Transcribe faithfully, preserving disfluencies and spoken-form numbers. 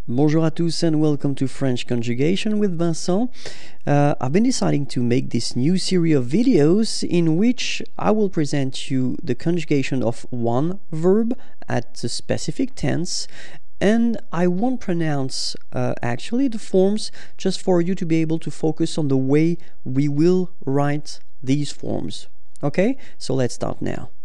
Bonjour à tous and welcome to French Conjugation with Vincent. Uh, I've been deciding to make this new series of videos in which I will present you the conjugation of one verb at the specific tense, and I won't pronounce uh, actually the forms, just for you to be able to focus on the way we will write these forms. Okay, so let's start now.